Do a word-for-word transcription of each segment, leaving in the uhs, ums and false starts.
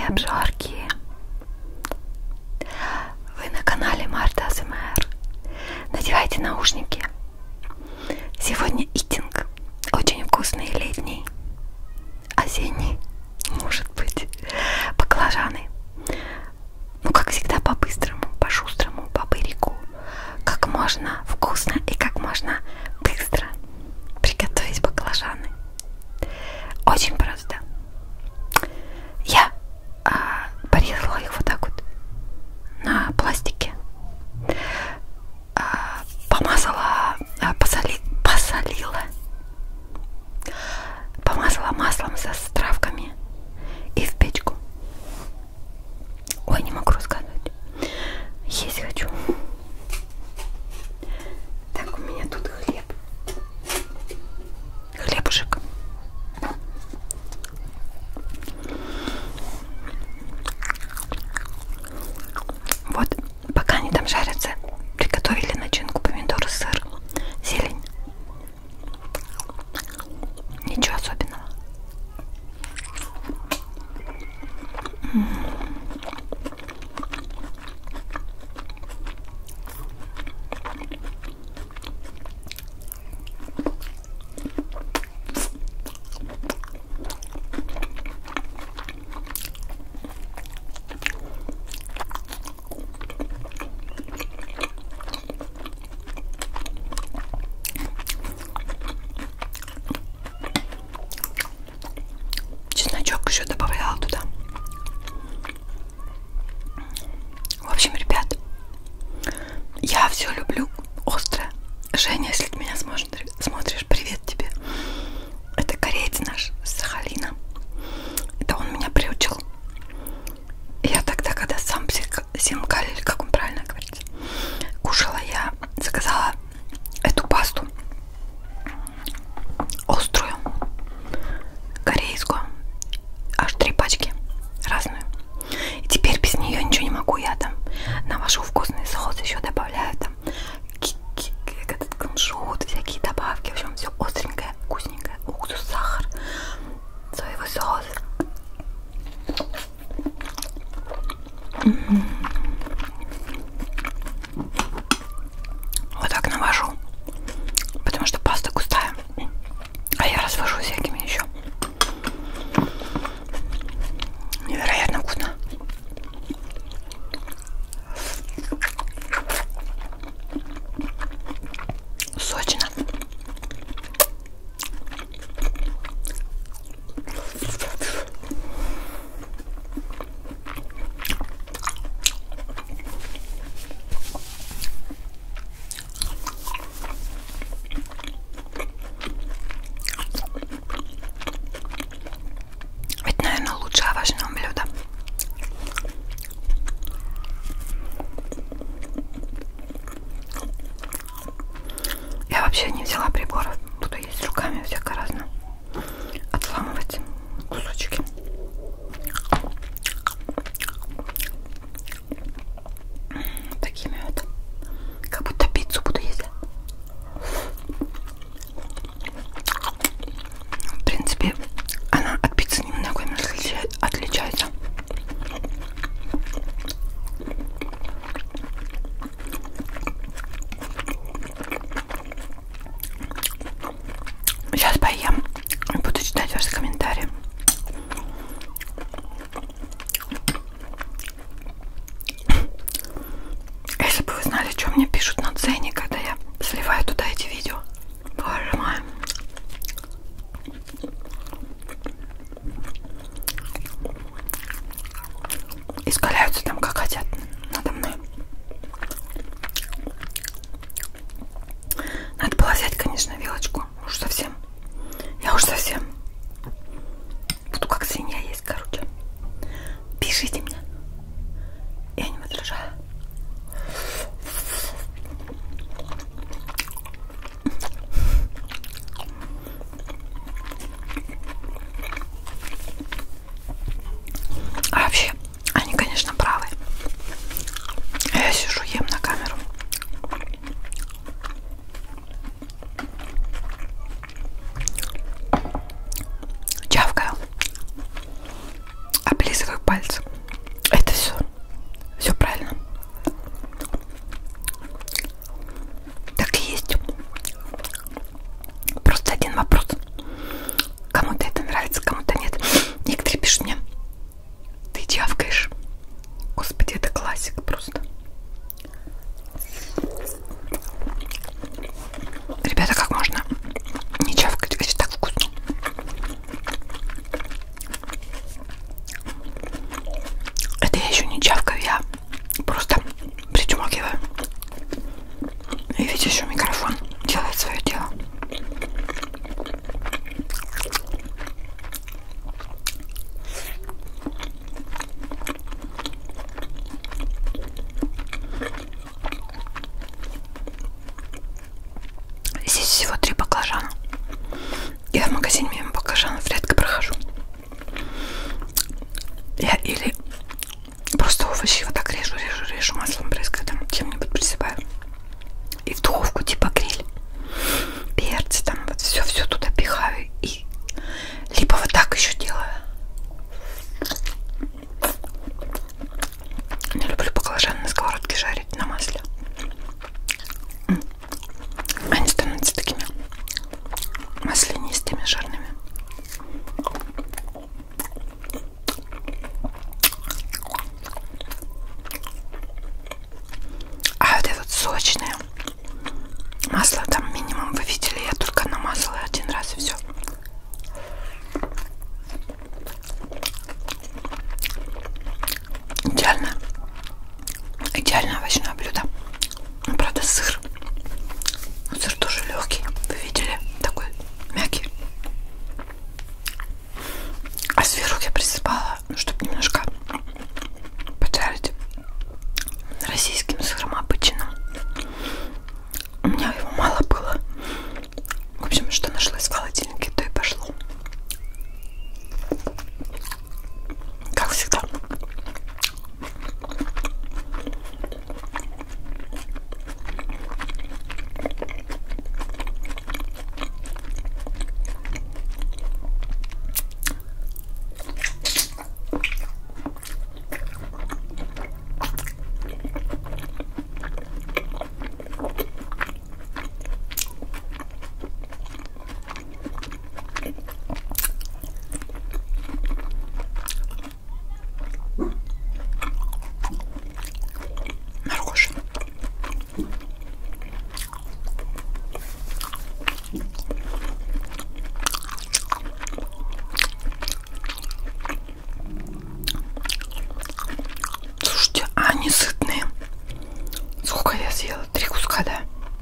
обжорки! Вы на канале Марта а эс эм эр. Надевайте наушники. Сегодня итинг. Очень вкусный летний, осенний, может быть, баклажаны. Ну, как всегда, по-быстрому, по-шустрому, по-бырику. Как можно вкусно и как можно быстро приготовить баклажаны. Очень просто. Я а, порезала их вот так вот на пластике, а, помазала, а, посоли, посолила, помазала маслом со травками и в печку. Ой, не могу рассказывать. Есть хочу. Так, у меня тут хлеб. Хлебушек. Вот, пока они там жарятся, приготовили начинку: помидоры, сыр, зелень. Ничего особенного. М-м. Чесночок еще добавляла туда. В общем, ребят, я все люблю острое. Женя, если ты меня смотришь, привет тебе. Это кореец наш с Сахалина. Это он меня приучил. Я тогда, когда сам симкаль, или как он правильно говорится, кушала, я заказала эту пасту острую, корейскую, аж три пачки разную. И теперь без нее ничего не могу. Я там навожу вкусный соус, еще добавляю там идеальное овощное блюдо. Ну, правда, сыр. Но сыр тоже легкий. Вы видели? Такой мягкий. А сверху я присыпала, ну, чтобы немножко поджарить российским сыром обычным. У меня его мало было. В общем, что нашлось в холодильнике, то и пошло. Как всегда. Маргоша. Слушайте, а они сытные. Сколько я съела? Три куска, да?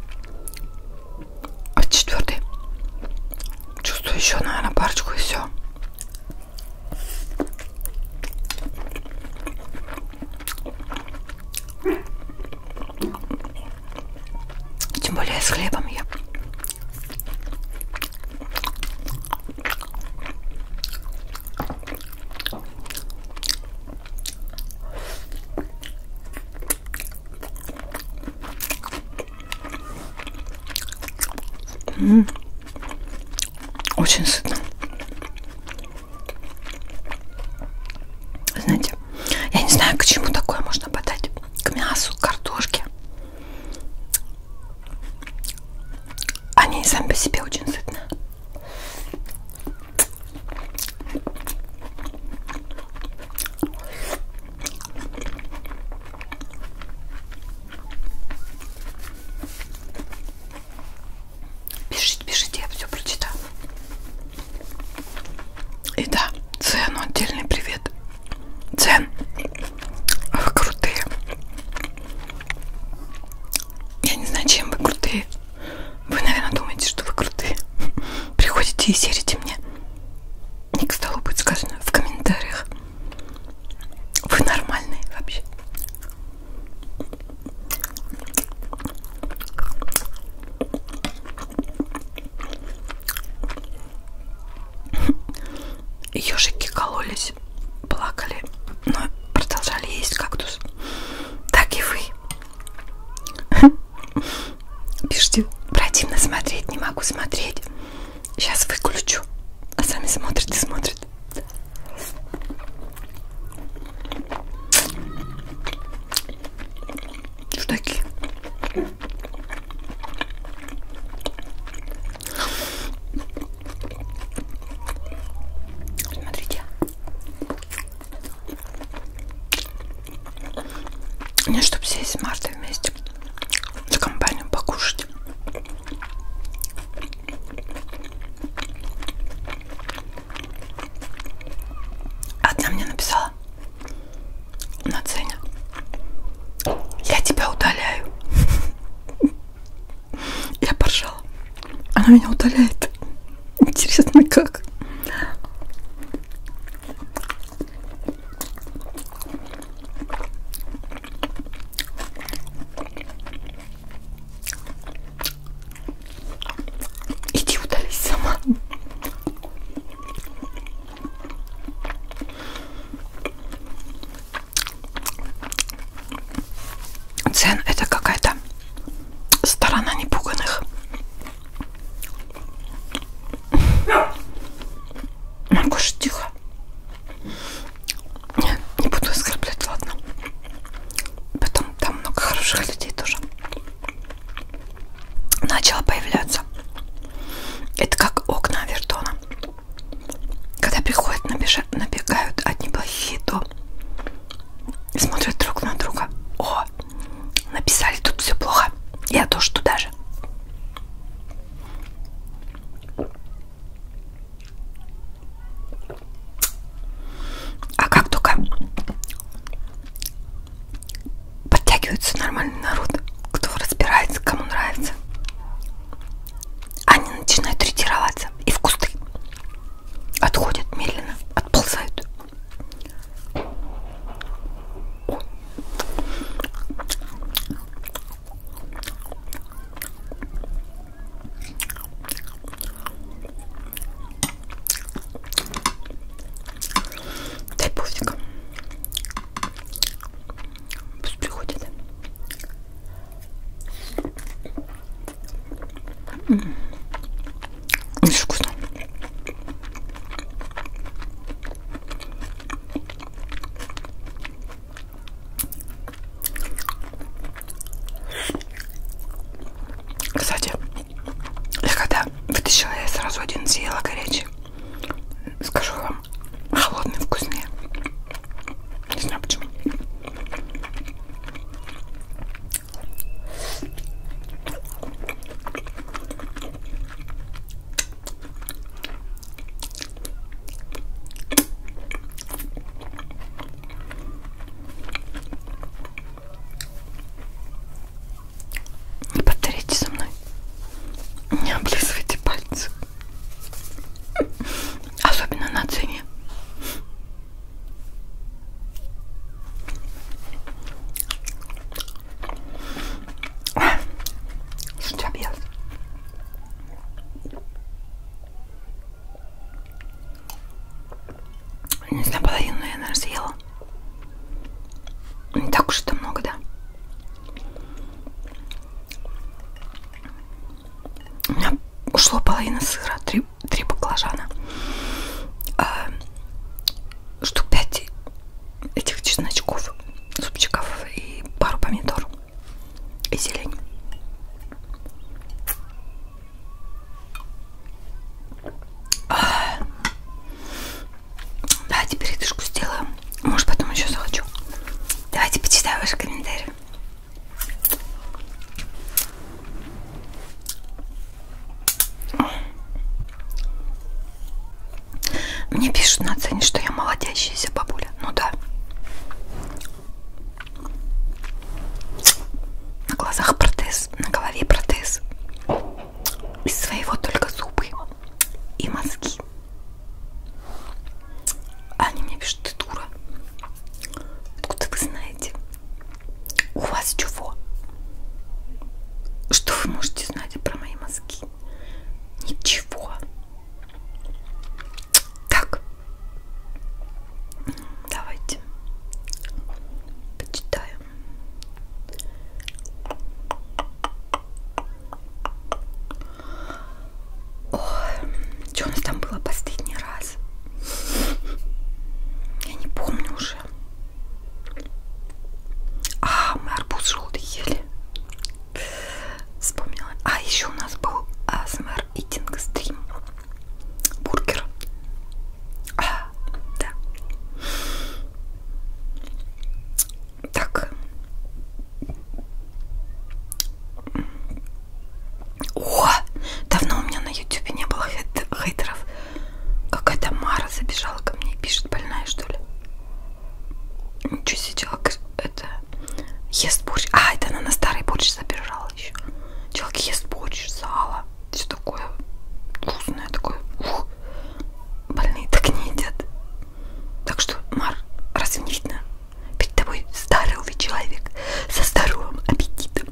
А четвертый? Чувствую еще, наверное, парочку и все. Тем более с хлебом я. М-м. Очень сытно. Знаете, я не знаю, к чему такое можно подать. К мясу, к картошке. Они сами по себе очень сытные. Пишите, пишите, я все прочитаю. И да, Цену отдельный привет. Цен, вы крутые. Я не знаю, чем вы крутые. Вы, наверное, думаете, что вы крутые. Приходите и серите мне. Не к столу будет сказано в комментариях. Вы нормальные вообще. Ежики кололись, плакали, но продолжали есть кактус. Так и вы. Пишите, противно смотреть, не могу смотреть. Сейчас выключу. А сами смотрят и смотрят. Чудаки. Смотрите. Мне, чтобы сесть с Мартой вместе за компанию покушать. Одна мне написала на Цене: я тебя удаляю. Я поржала. Она меня удаляет. Интересно, как? Иди удались сама. Цен — это какая-то сторона непуганых. Маргоша, тихо. Не, не буду оскорблять, ладно. Потом там много хороших людей тоже начало появляться. Это как окна Авертона. Когда приходят, набежа, набегают одни плохие, то смотрят друг на друга. О, написали Кстати, я когда вытащила, я сразу один съела горячий. Скажу вам, холодный вкуснее. Не знаю почему. Не повторите за мной. Не облизывайте пальцы. Особенно на цене. Что объелась? Не знаю, половину я, наверное, съела. Не так уж это много, да? У меня ушло половина сыра, три, три баклажана, а, штук пять этих чесночков, супчиков и пару помидор и зелень. А, давайте передышку сделаем. Может, потом еще захочу. Давайте почитаю ваши комментарии. Мне пишут на цене, что я молодящаяся бабуля. Ну да. На глазах протез, на голове протез. Из своего только зубы и мозги. Они мне пишут: ты дура. Откуда вы знаете? У вас чего? Что вы можете знать про мои мозги? Ничего. Так. Давайте почитаем. Ой, что у нас там было последний раз? Я не помню уже. А, мы арбуз желтый ели. Вспомнила. А, еще у нас был эй эс эм ар eating стрим. Бургер. А, да. Так. О, давно у меня на ютубе не было хейт хейтеров. Какая-то Мара забежала ко мне и пишет: больная, что ли? Ничего себе, человек это ест борщ. А, это она на старый борщ забежала еще. Человек ест борщ, сало, все такое вкусное, такое. Ух. Больные так не едят. Так что, Мар, разве не видно? Перед тобой здоровый человек со здоровым аппетитом.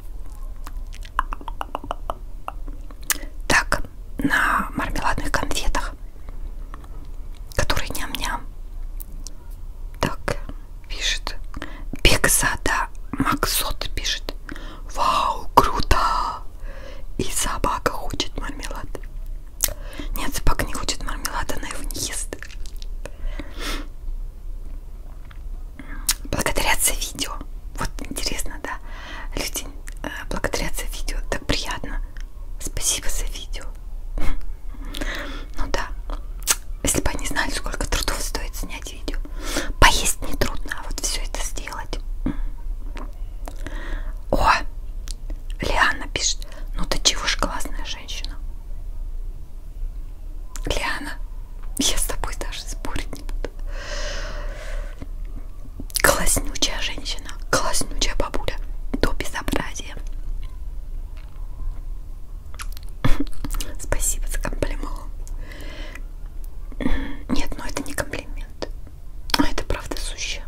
Так, на мармеладных конфетах, которые ням-ням. Так, пишет Бекзада Максот, пишет: вау, круто! И собака хочет мармелад. Нет, собака не хочет мармелад, она его не ест. Благодарят за видео. Вот интересно, да? Люди э, благодарят за видео. Так приятно. Спасибо за видео. Ну да. Если бы они знали, сколько трудов стоит снять видео. Поесть не трудно, а вот все это сделать. О, Лиана пишет: ну ты чего ж классная женщина. Лиана, я с тобой даже спорить не буду. Класснючая женщина, класснючая бабуля. До безобразия. Спасибо за комплимент. Нет, ну это не комплимент. Это правда сущее.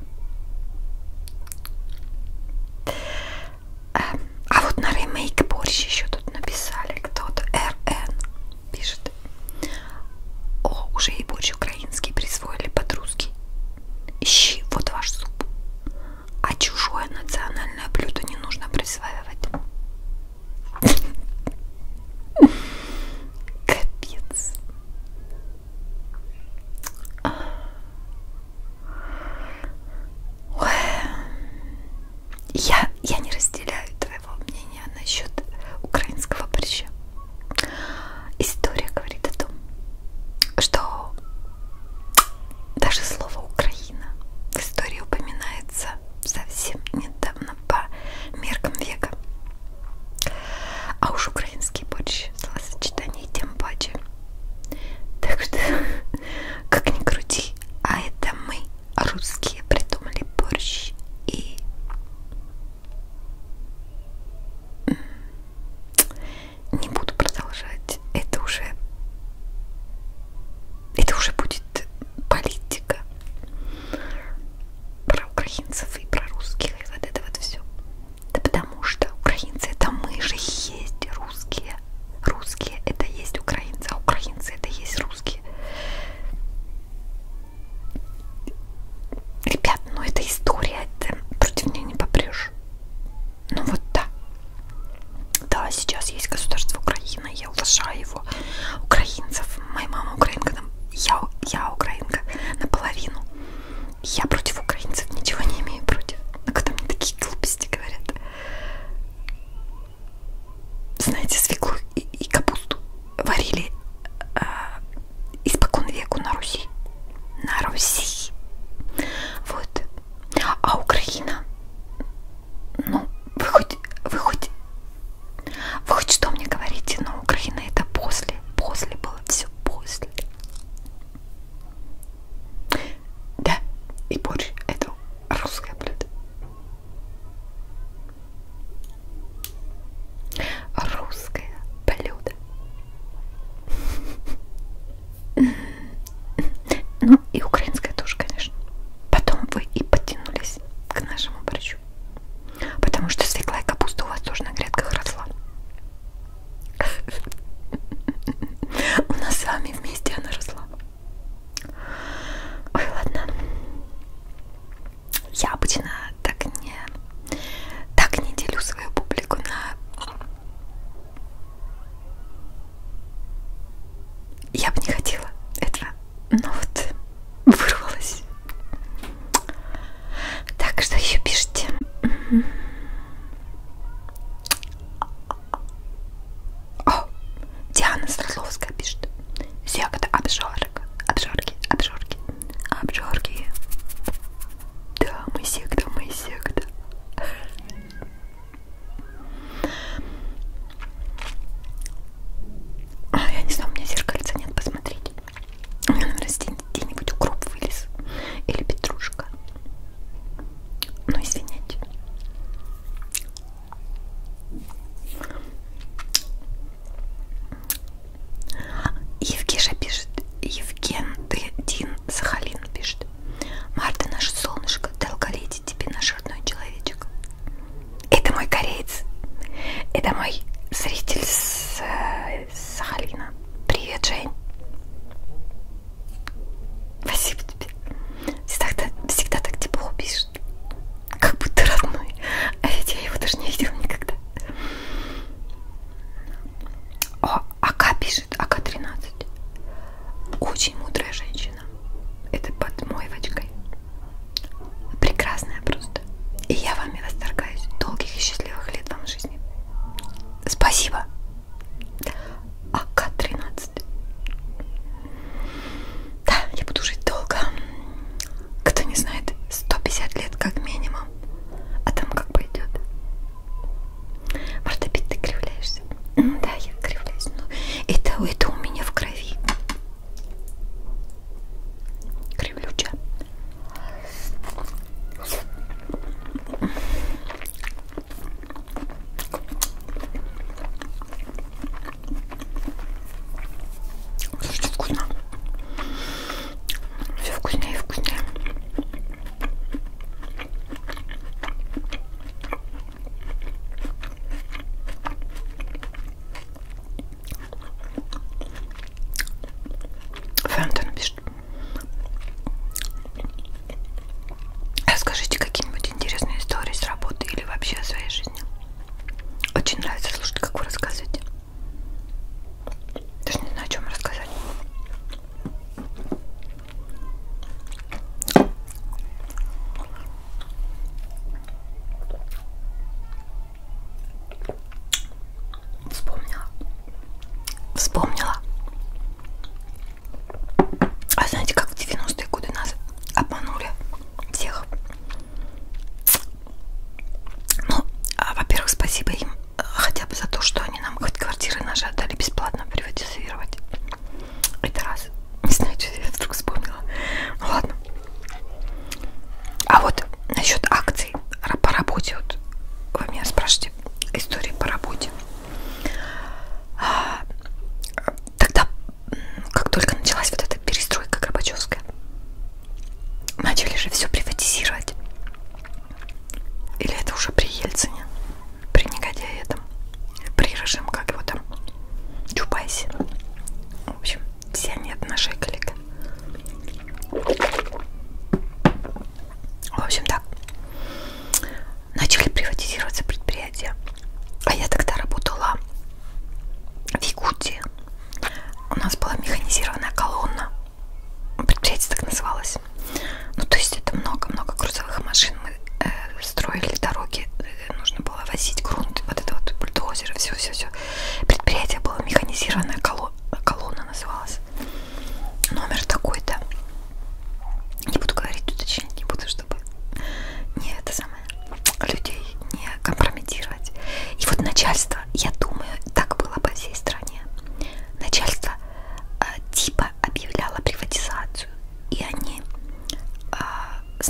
А, а вот на ремейк борщ еще тут написали кто-то. эр эн пишет: о, уже и борщ украинский присвоили под русский. Ищи, вот ваш суп. А чужое национальное блюдо не нужно присваивать. Капец. Ой. Я, я не разделяю твоего мнения насчет украинского украинцев и про русских, и вот это вот все. Да потому что украинцы это мы же есть русские. Русские это есть украинцы, а украинцы это есть русские. Ребят, ну это история, это против нее не попрешь. Ну вот да. Да, сейчас есть государство Украина, я уважаю его, украинцев. Моя мама украинка, там, я, я украинка наполовину. Я против украинцев ничего не имею против. Но когда мне такие глупости говорят. Знаете, свеклу и, и капусту варили э, испокон веку на Руси. На Руси. Вот. А Украина, ну, вы хоть, вы хоть, вы хоть что мне говорите, но Украина это после, после было все после. Да, и борщ это русское блюдо. Русское блюдо. Ну и украинское тоже, конечно. Потом вы и подтянулись к нашему борщу. Потому что свекла и капуста у вас тоже на грядках росла. У нас с вами вместе она росла. Ой, ладно. Я обычно так не, так не делю свою публику на... Я бы не хотела этого, но вот вырвалась. Так, что еще пишите? О, Диана Свердловская пишет. Ягода обжорка, обжорки, обжорки, обжорки. Да, мы секта, мы секта. Я не знаю, у меня зеркальца нет, посмотрите. У меня, наверное, где-нибудь укроп вылез. Или петрушка. Ну, извините. Евгеша пишет. Евген Дин Сахалин пишет. Марта, наше солнышко, долголетие тебе, наш родной человечек. Это мой кореец. Это мой зритель с, с Сахалина. Привет, Жень. Спасибо тебе. Всегда, всегда так тепло пишет. Как будто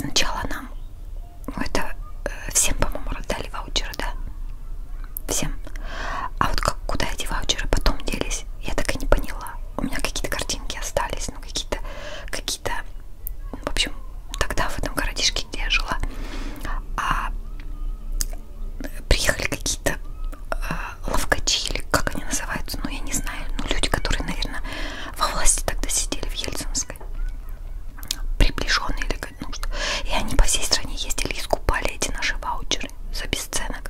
сначала нам, ну это э, всем, по-моему, раздали ваучеры, да? Всем. А вот как, куда эти ваучеры потом делись, я так и не поняла. У меня какие-то картинки остались, ну какие-то, какие-то, в общем, тогда в этом городишке, где я жила, а приехали какие-то э, ловкачи, или как они называются, ну я не знаю, ну люди, которые, наверное, во власти тогда сидели в Ельцинской, приближенные или ну что, и они по всей стране ездили и скупали эти наши ваучеры за бесценок.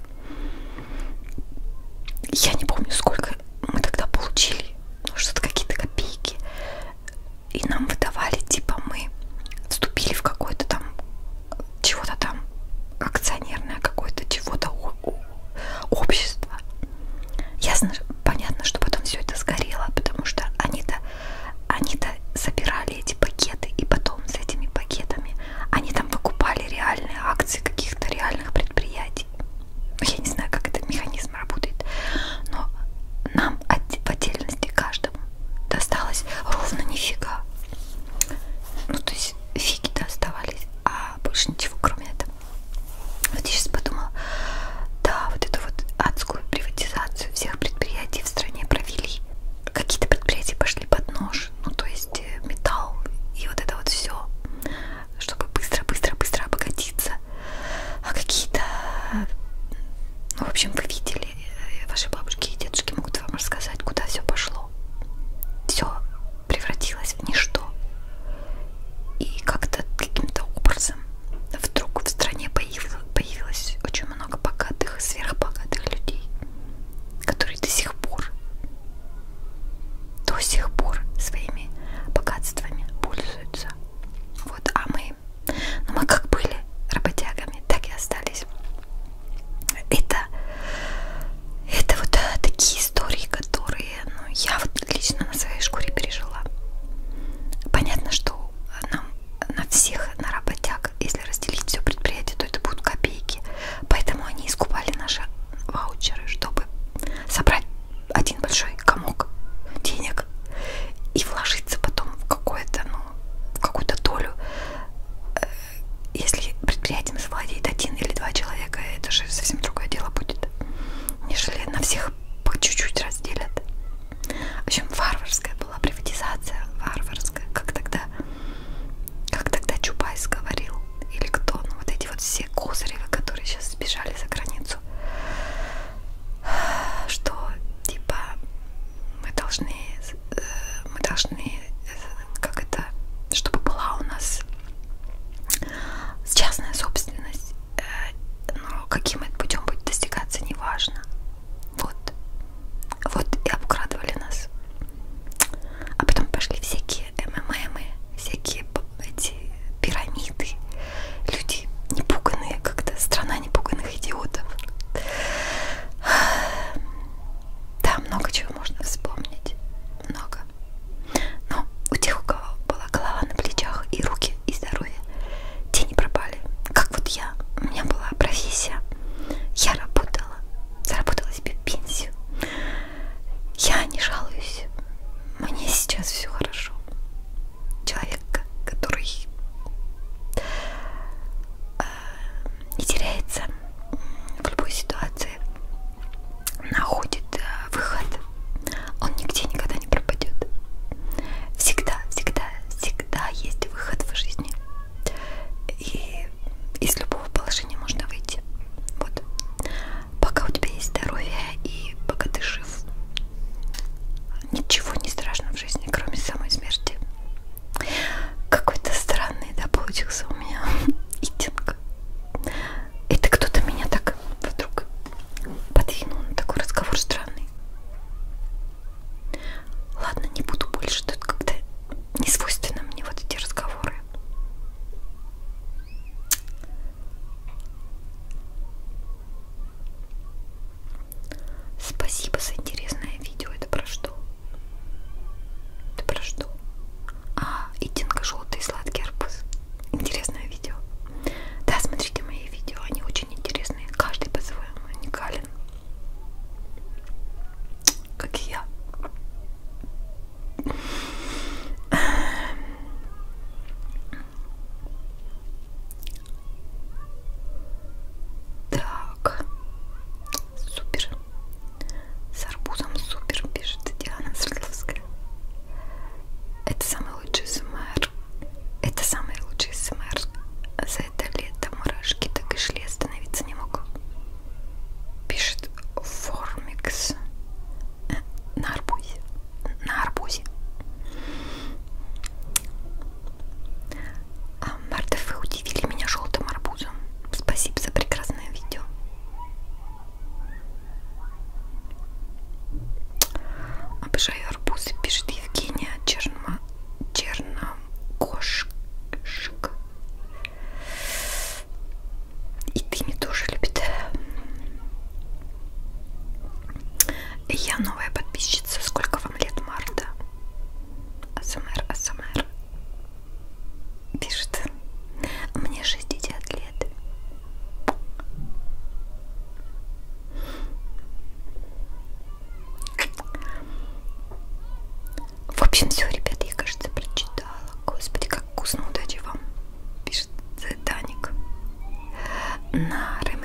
Я не помню, сколько мы тогда получили, ну, что-то какие-то копейки, и нам выдавали, типа мы вступили в какое-то там, чего-то там, акционерное какое-то, чего-то общество. Ясно, понятно, что потом все это сгорело, потому что они-то, они-то собирали эти пакеты, и потом с этими пакетами они там покупали реальные акции каких-то реальных предприятий. Я не знаю, как этот механизм работает, но нам в отдельности каждому досталось ровно нифига. Ну, то есть фиги-то оставались, а больше ничего, кроме этого. Вот я сейчас подумала, да, вот эту вот адскую приватизацию всех предприятий в стране провели. Какие-то предприятия пошли под нож, ну, то есть металл и вот это вот все, чтобы быстро-быстро-быстро обогатиться. А какие-то, ну, в общем, вы видели, ваши бабушки и дедушки могут вам рассказать, куда все пошло. Все превратилось в ничто. И как-то каким-то образом вдруг в стране появилось, появилось очень много богатых, сверхбогатых людей, которые до сих пор, до сих пор своими богатствами пользуются. Вот, а мы, ну мы как были работягами, так и остались. Это, это вот такие истории, которые, ну, я вот лично на своей шкуре пережила. Понятно, что нам на всех, на работяг, если разделить все предприятие, то это будут копейки. Поэтому они искупали наши ваучеры, чтобы собрать один большой комок денег и вложиться потом в какое-то, ну, в какую-то долю. Если предприятием завладеет один или два человека, это же совсем другое дело будет, нежели на всех по чуть-чуть разделят. В общем, варварская была приватизация, варварская, как тогда, как тогда Чубайс говорил, или кто, ну вот эти вот все Козыревы, которые сейчас сбежали за границу, что типа мы должны, мы должны, как это, чтобы была у нас частная собственность, но каким это путем будет достигаться, неважно. Вот. Вот и обкрадывали нас. А потом пошли всякие эм эм эм, всякие эти пирамиды, И Тыми тоже любит. Я новая подписчица. Сколько вам лет, Марта? АСМР, АСМР. Пишет. Мне шестьдесят лет. В общем, все, ребята, я, кажется, прочитала. Господи, как вкусно, удачи вам. Пишет Даник. Нары